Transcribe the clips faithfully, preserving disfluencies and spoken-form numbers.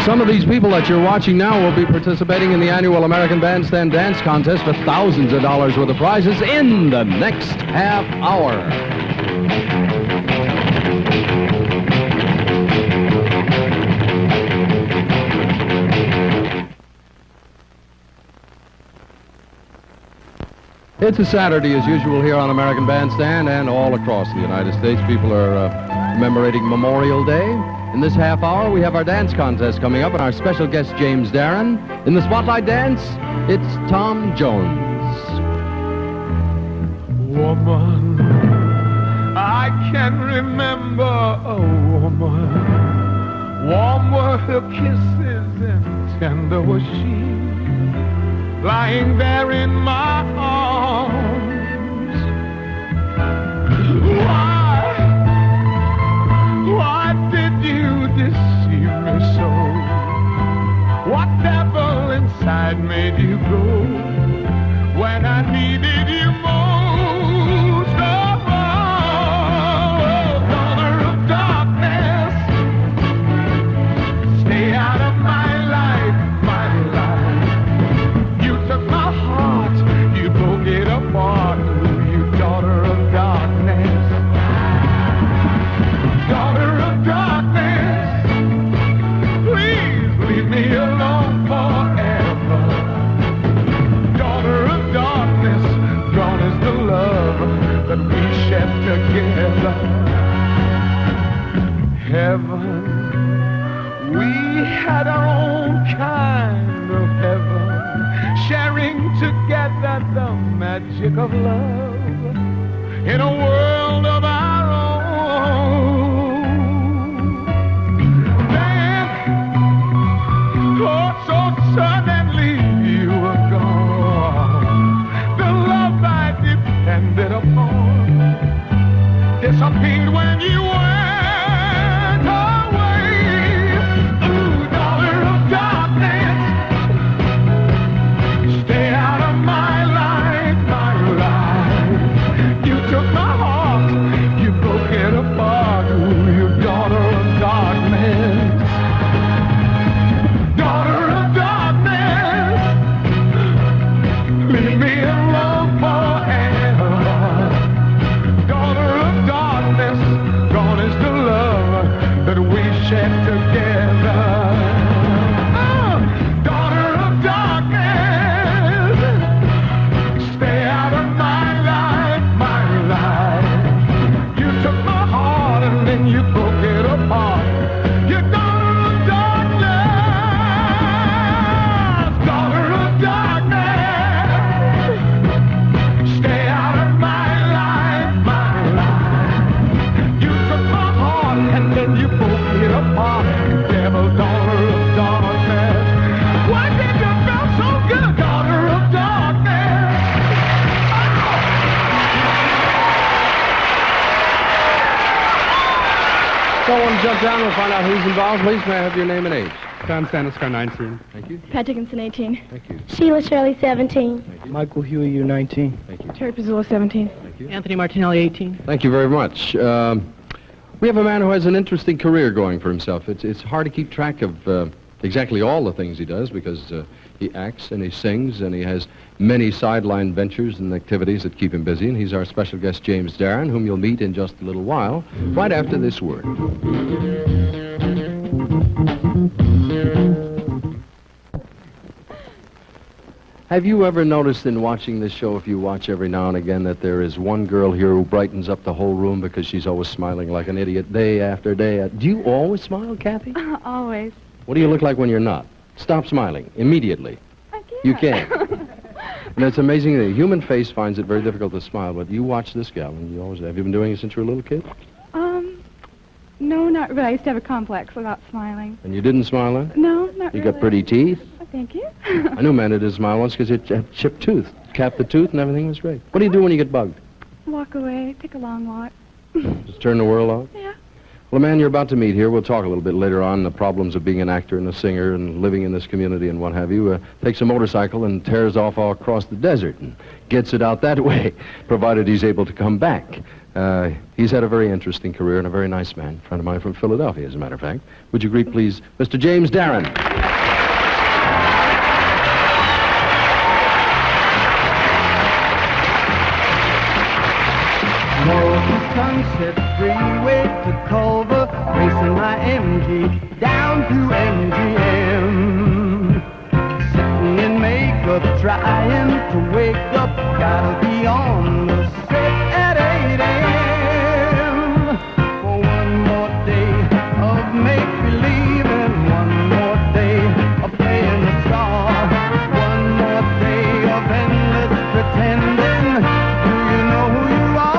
Some of these people that you're watching now will be participating in the annual American Bandstand Dance Contest for thousands of dollars worth of prizes in the next half hour. It's a Saturday, as usual, here on American Bandstand, and all across the United States, people are uh, commemorating Memorial Day. In this half hour, we have our dance contest coming up, and our special guest, James Darren. In the Spotlight Dance, it's Tom Jones. Woman, I can remember a woman. Warm were her kisses and tender was she, lying there in my arms. Why, why did you deceive me so? What devil inside made you go when I needed you most? Oh, oh, daughter of darkness, stay out of my life, my life. You took my heart, you broke it apart, you daughter of darkness. Daughter of darkness, please leave me alone forever. Daughter of darkness, gone is the love that we shared together. Heaven, we had our own kind of heaven, sharing together the magic of love in a world of our own. Then, oh, so suddenly you were gone. The love I depended upon disappeared when you went away. Ooh, daughter of darkness, stay out of my life, my life. You took my heart, you broke it apart. Ooh, you daughter of darkness. Daughter of darkness, leave me alone forever. Daughter of darkness, gone is the love that we shared together. Oh, daughter of darkness, stay out of my life, my life. You took my heart and then you broke it apart. You daughter of darkness, daughter of darkness, stay out of my life, my life. You took my heart and then you broke it apart. You devil, daughter of darkness, why did you feel so good, daughter of darkness? So I want to jump down and find out who's involved. Please, may I have your name and age? John Stanislaw, nineteen. Thank you. Pat Dickinson, eighteen. Thank you. Sheila Shirley, seventeen. Thank you. Michael Huey, you nineteen. Thank you. Terry Pizzullo, seventeen. Thank you. Anthony Martinelli, eighteen. Thank you very much. Um, we have a man who has an interesting career going for himself. It's, it's hard to keep track of uh, exactly all the things he does because uh, he acts and he sings and he has many sideline ventures and activities that keep him busy. And he's our special guest, James Darren, whom you'll meet in just a little while, right after this word. Have you ever noticed in watching this show, if you watch every now and again, that there is one girl here who brightens up the whole room because she's always smiling like an idiot day after day? Do you always smile, Kathy? Uh, always. What do you look like when you're not? Stop smiling immediately. I can't. You can't. And it's amazing. The human face finds it very difficult to smile, but you watch this gal, and you always have. You been doing it since you were a little kid? Um, no, not really. I used to have a complex about smiling. And you didn't smile then? No, not You really. got pretty teeth? Thank you. I knew a man that didn't smile once because he had chipped tooth. Capped the tooth and everything was great. What do you do when you get bugged? Walk away. Take a long walk. Just turn the world off? Yeah. Well, the man you're about to meet here, we'll talk a little bit later on the problems of being an actor and a singer and living in this community and what have you. Uh, takes a motorcycle and tears off all across the desert and gets it out that way, provided he's able to come back. Uh, he's had a very interesting career and a very nice man, friend of mine from Philadelphia, as a matter of fact. Would you greet, please, Mister James Darren? Sunset Freeway to Culver, racing my M G down to M G M. Sitting in makeup, trying to wake up, gotta be on the set at eight A M for one more day of make-believe and one more day of playing the star, one more day of endless pretending. Do you know who you are?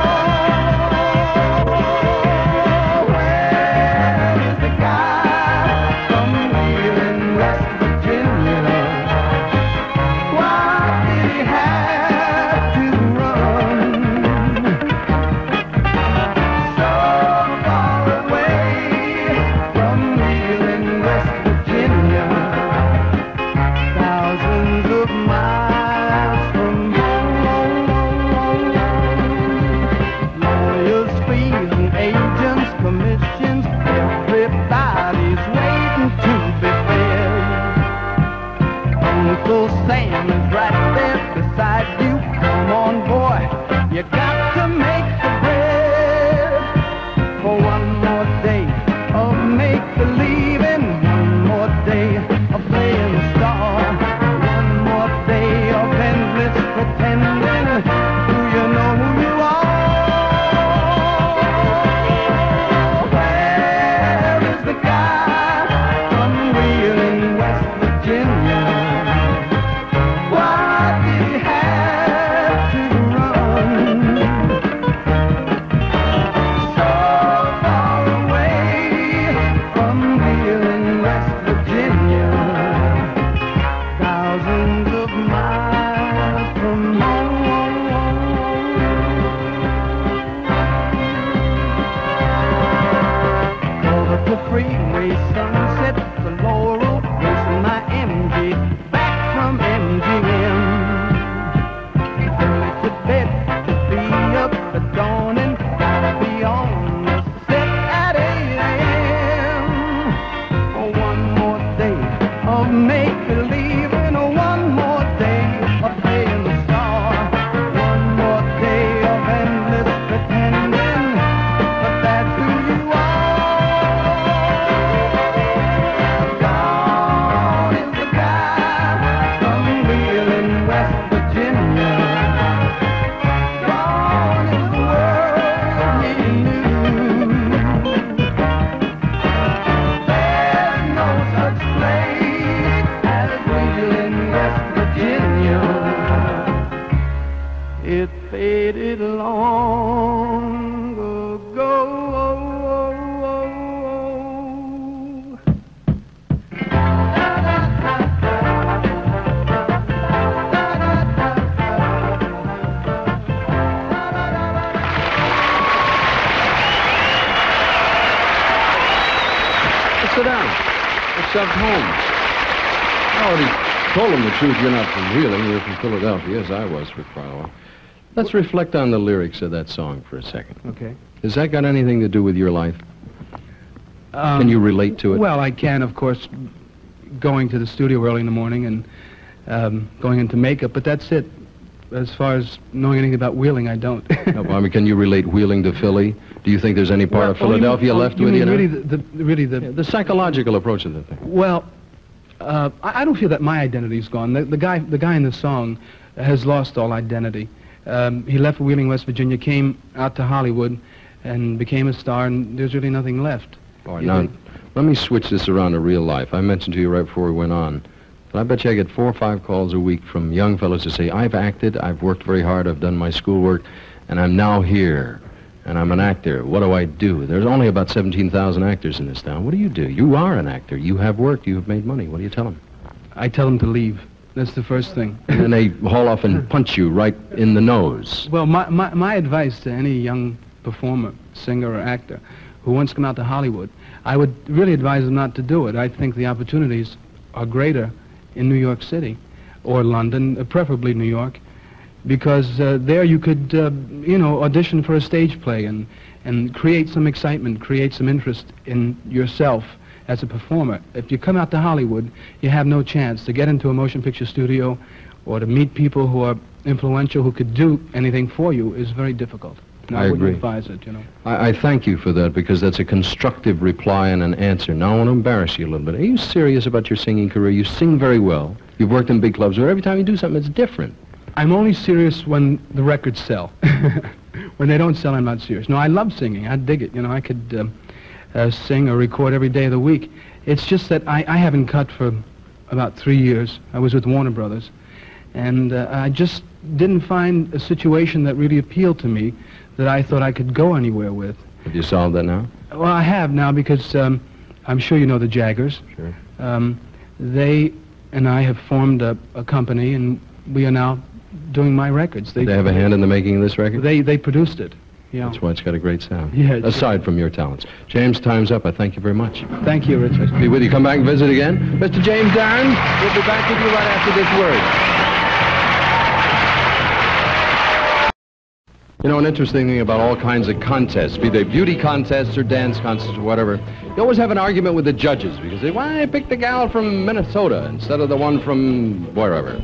Uncle Sam is right there beside you. Come on, boy, you got to make the bread for one more day of make-believe and one more day of playing the star, one more day of endless pretending. Do you know who you are? Where is the guy from Wheeling, West Virginia? Freeway, Sunset, the Laurel, racing my M G back from M G M. Early to bed to be up at dawning, gotta be on the set at eight A M for one more day of make-believe and one more day of playing the star, one more day of endless pretending, but that's who you are. It faded long ago. Let's sit down. Let's have home. I already told him the truth. You're not from Wheeling. You're from Philadelphia, as I was for quite a while. Let's reflect on the lyrics of that song for a second. Okay. Has that got anything to do with your life? Um, Can you relate to it? Well, I can, of course, going to the studio early in the morning and um, going into makeup, but that's it. As far as knowing anything about Wheeling, I don't. No, I mean, can you relate Wheeling to Philly? Do you think there's any part Well, of Philadelphia oh, you mean, left you with mean you now? really the, the, really the, Yeah, the psychological approach of the thing. Well, uh, I, I don't feel that my identity's gone. The, the guy, the guy in the song, has lost all identity. Um, he left Wheeling, West Virginia, came out to Hollywood, and became a star, and there's really nothing left. All right, You now, think- let me switch this around to real life. I mentioned to you right before we went on, but I bet you I get four or five calls a week from young fellows who say, I've acted, I've worked very hard, I've done my schoolwork, and I'm now here, and I'm an actor. What do I do? There's only about seventeen thousand actors in this town. What do you do? You are an actor. You have worked. You have made money. What do you tell them? I tell them to leave. That's the first thing. And then they haul off and punch you right in the nose. Well, my, my, my advice to any young performer, singer, or actor who wants to come out to Hollywood, I would really advise them not to do it. I think the opportunities are greater in New York City or London, uh, preferably New York, because uh, there you could, uh, you know, audition for a stage play and, and create some excitement, create some interest in yourself as a performer. If you come out to Hollywood, you have no chance to get into a motion picture studio or to meet people who are influential, who could do anything for you, is very difficult. And I, I agree. wouldn't advise it, you know. I, I thank you for that, because that's a constructive reply and an answer. Now I want to embarrass you a little bit. Are you serious about your singing career? You sing very well. You've worked in big clubs where every time you do something, it's different. I'm only serious when the records sell. When they don't sell, I'm not serious. No, I love singing. I dig it. You know, I could um, uh, sing or record every day of the week. It's just that I, I haven't cut for about three years. I was with Warner Brothers. And uh, I just didn't find a situation that really appealed to me that I thought I could go anywhere with. Have you solved that now? Well, I have now, because um, I'm sure you know the Jaggers. Sure. Um, they and I have formed a, a company, and we are now doing my records. They, they have a hand in the making of this record? They they produced it. Yeah. That's why it's got a great sound. Yeah. Aside from your talents. James, time's up. I thank you very much. Thank you, Richard. Be with you. Come back and visit again. Mister James Darren, we'll be back with you right after this word. You know, an interesting thing about all kinds of contests, be they beauty contests or dance contests or whatever, you always have an argument with the judges, because they, why I picked the gal from Minnesota instead of the one from wherever.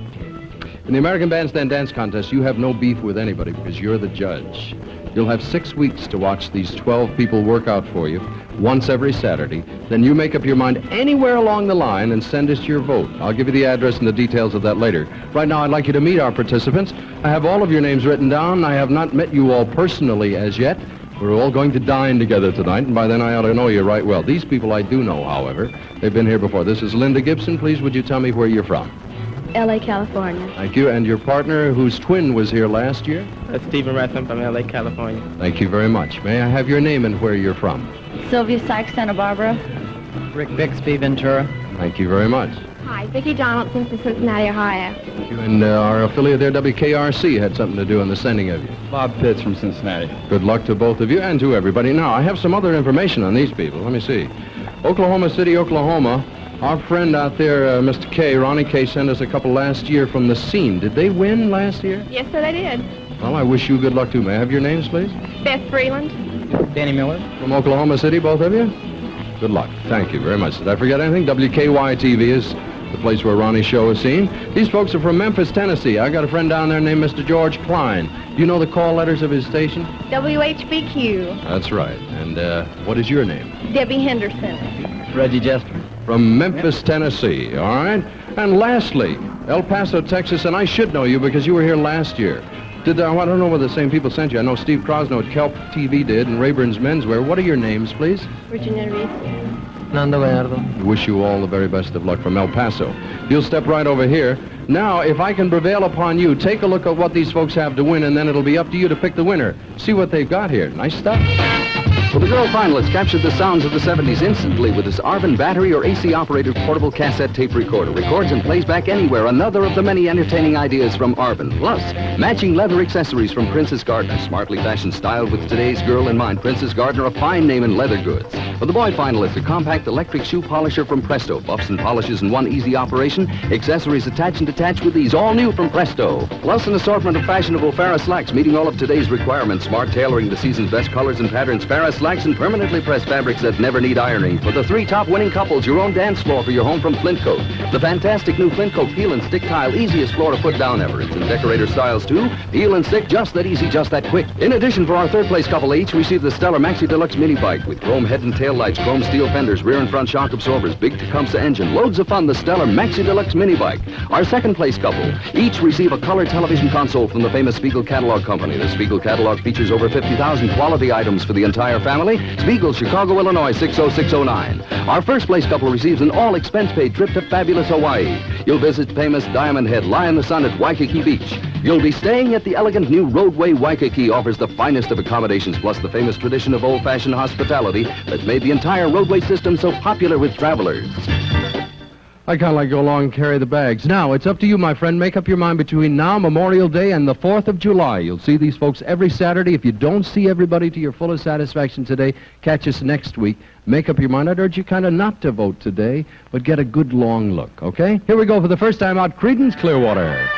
In the American Bandstand Dance Contest, you have no beef with anybody because you're the judge. You'll have six weeks to watch these twelve people work out for you once every Saturday. Then you make up your mind anywhere along the line and send us your vote. I'll give you the address and the details of that later. Right now, I'd like you to meet our participants. I have all of your names written down. I have not met you all personally as yet. We're all going to dine together tonight, and by then I ought to know you right well. These people I do know, however. They've been here before. This is Linda Gibson. Please, would you tell me where you're from? L A, California. Thank you. And your partner, whose twin was here last year? That's Stephen Ransom from L A, California. Thank you very much. May I have your name and where you're from? Sylvia Sykes, Santa Barbara. Rick Bixby, Ventura. Thank you very much. Hi, Vicki Donaldson from Cincinnati, Ohio. Thank you. And uh, our affiliate there, W K R C, had something to do in the sending of you. Bob Pitts from Cincinnati. Good luck to both of you and to everybody. Now, I have some other information on these people. Let me see. Oklahoma City, Oklahoma. Our friend out there, uh, Mister K, Ronnie K, sent us a couple last year from the scene. Did they win last year? Yes, sir, they did. Well, I wish you good luck, too. May I have your names, please? Beth Freeland. Danny Miller. From Oklahoma City, both of you? Good luck. Thank you very much. Did I forget anything? W K Y T V is the place where Ronnie's show is seen. These folks are from Memphis, Tennessee. I got a friend down there named Mister George Klein. Do you know the call letters of his station? W H B Q. That's right. And uh, what is your name? Debbie Henderson. Reggie Jester. From Memphis, Tennessee, all right? And lastly, El Paso, Texas, and I should know you because you were here last year. Did uh, I don't know whether the same people sent you. I know Steve Crosno at Kelp T V did, and Rayburn's Menswear. What are your names, please? Virginia Reese. Nando Gallardo. We wish you all the very best of luck from El Paso. You'll step right over here. Now, if I can prevail upon you, take a look at what these folks have to win, and then it'll be up to you to pick the winner. See what they've got here. Nice stuff. Well, the girl finalist captured the sounds of the seventies instantly with this Arvin battery or A C-operated portable cassette tape recorder. Records and plays back anywhere. Another of the many entertaining ideas from Arvin. Plus, matching leather accessories from Princess Gardner. Smartly fashioned, styled with today's girl in mind. Princess Gardner, a fine name in leather goods. For the boy finalist, a compact electric shoe polisher from Presto. Buffs and polishes in one easy operation. Accessories attach and detach with ease. All new from Presto. Plus, an assortment of fashionable Farrah slacks meeting all of today's requirements. Smart tailoring, the season's best colors and patterns. Farrah slacks and permanently pressed fabrics that never need ironing. For the three top winning couples, your own dance floor for your home from Flintcoat. The fantastic new Flintcoat peel and stick tile, easiest floor to put down ever. It's in decorator styles too. Peel and stick, just that easy, just that quick. In addition, for our third place couple, they each received the Stellar Maxi Deluxe mini bike with chrome head and tail lights, chrome steel fenders, rear and front shock absorbers, big Tecumseh engine, loads of fun. The Stellar Maxi Deluxe mini bike. Our second place couple each receive a color television console from the famous Spiegel Catalog Company. The Spiegel Catalog features over fifty thousand quality items for the entire family. Spiegel, Chicago, Illinois, six oh six oh nine. Our first place couple receives an all expense paid trip to fabulous Hawaii. You'll visit famous Diamond Head, lie in the sun at Waikiki Beach. You'll be staying at the elegant new Roadway Waikiki, offers the finest of accommodations, plus the famous tradition of old-fashioned hospitality that's made the entire roadway system so popular with travelers. I kind of like to go along and carry the bags. Now, it's up to you, my friend. Make up your mind between now, Memorial Day, and the fourth of July. You'll see these folks every Saturday. If you don't see everybody to your fullest satisfaction today, catch us next week. Make up your mind. I'd urge you kind of not to vote today, but get a good long look, okay? Here we go for the first time out, Creedence Clearwater.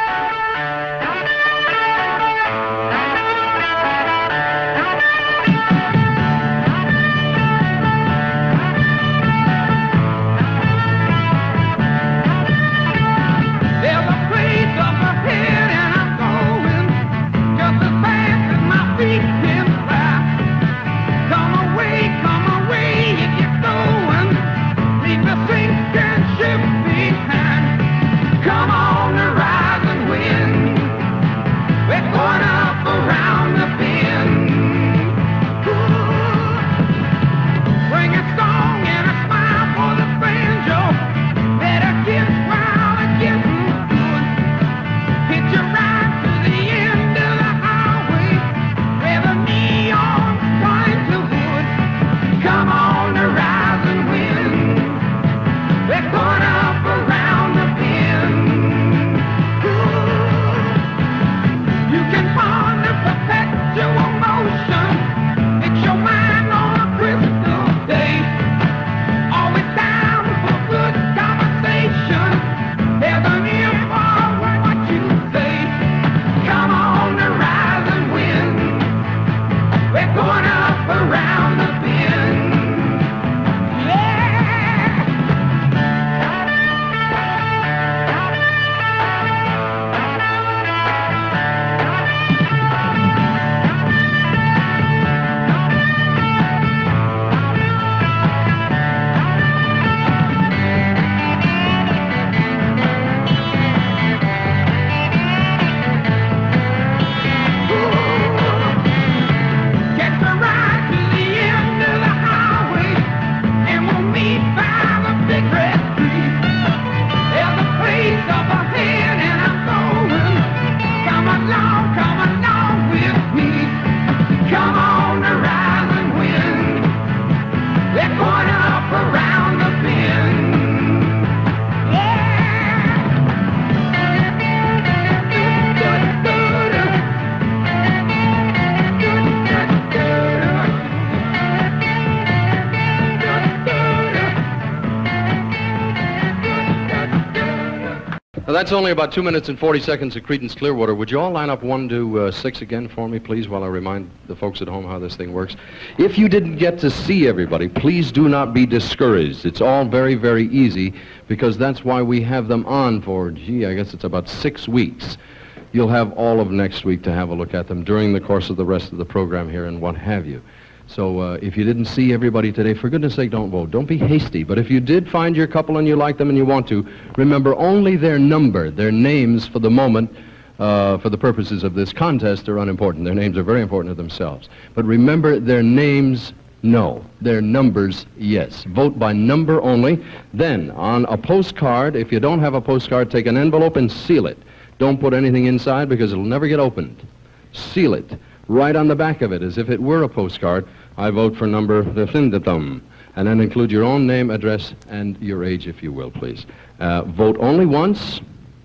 Now, that's only about two minutes and forty seconds of Creedence Clearwater. Would you all line up one to uh, six again for me, please, while I remind the folks at home how this thing works? If you didn't get to see everybody, please do not be discouraged. It's all very, very easy, because that's why we have them on for, gee, I guess it's about six weeks. You'll have all of next week to have a look at them during the course of the rest of the program here and what have you. So uh, if you didn't see everybody today, for goodness sake, don't vote. Don't be hasty. But if you did find your couple and you like them and you want to, remember only their number, their names for the moment, uh, for the purposes of this contest, are unimportant. Their names are very important to themselves. But remember, their names, no. Their numbers, yes. Vote by number only. Then, on a postcard, if you don't have a postcard, take an envelope and seal it. Don't put anything inside because it'll never get opened. Seal it. Right on the back of it, as if it were a postcard, I vote for number the thum, and then include your own name, address, and your age, if you will, please. Uh, vote only once.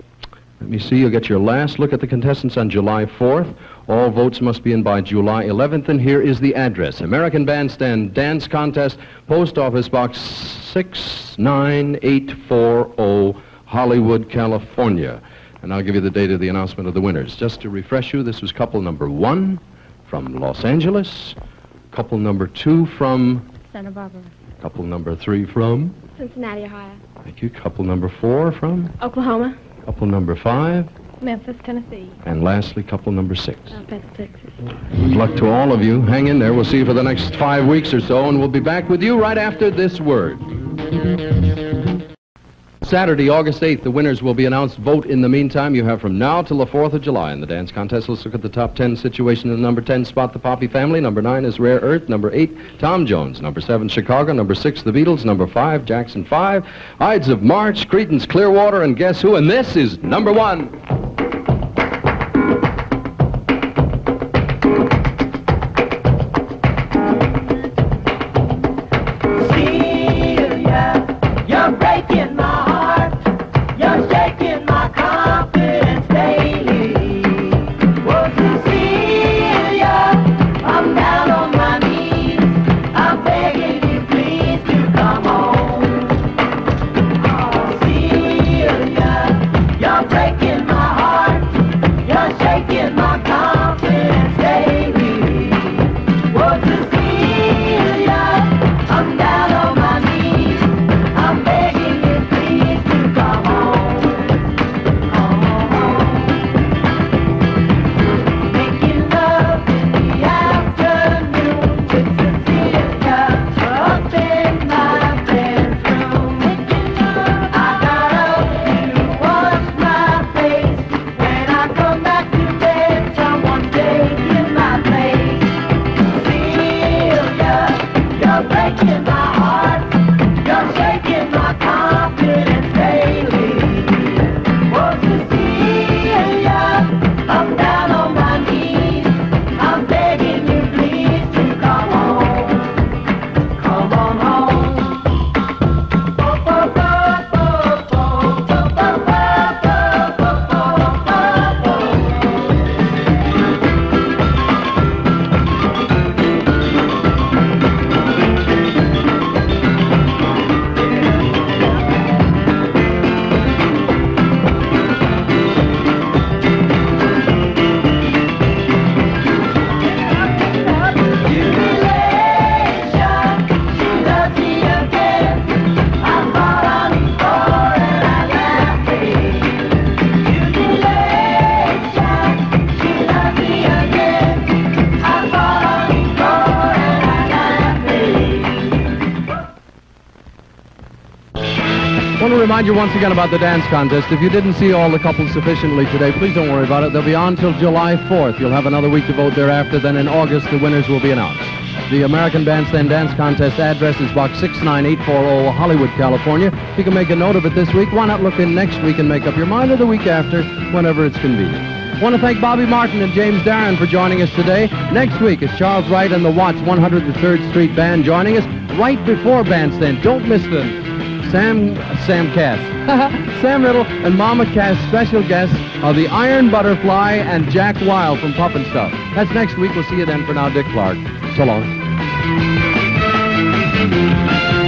Let me see, you'll get your last look at the contestants on July fourth. All votes must be in by July eleventh, and here is the address. American Bandstand Dance Contest, Post Office Box six nine eight four zero, Hollywood, California. And I'll give you the date of the announcement of the winners. Just to refresh you, this was couple number one from Los Angeles, couple number two from Santa Barbara. couple number three from Cincinnati, Ohio. thank you, couple number four from Oklahoma. couple number five, Memphis, Tennessee. and lastly, couple number six. South Texas. Good luck to all of you. Hang in there. We'll see you for the next five weeks or so, and we'll be back with you right after this word. Saturday, August eighth, the winners will be announced. Vote in the meantime. You have from now till the fourth of July in the dance contest. Let's look at the top ten situation. In the number ten spot, the Poppy Family. Number nine is Rare Earth. Number eight, Tom Jones. Number seven, Chicago. Number six, the Beatles. Number five, Jackson five. Ides of March, Creedence Clearwater, and guess who? And this is number one. Celia, you're breaking my heart. I want to remind you once again about the dance contest. If you didn't see all the couples sufficiently today, please don't worry about it. They'll be on till July fourth. You'll have another week to vote thereafter. Then in August, the winners will be announced. The American Bandstand Dance Contest address is Box six nine eight four zero, Hollywood, California. You can make a note of it this week. Why not look in next week and make up your mind, or the week after, whenever it's convenient. I want to thank Bobby Martin and James Darren for joining us today. Next week is Charles Wright and the Watts one hundred third Street Band joining us right before Bandstand. Don't miss them. Sam, Sam Cass, Sam Riddle and Mama Cass' special guests are the Iron Butterfly and Jack Wild from Puff and Stuff. That's next week. We'll see you then. For now, Dick Clark. So long.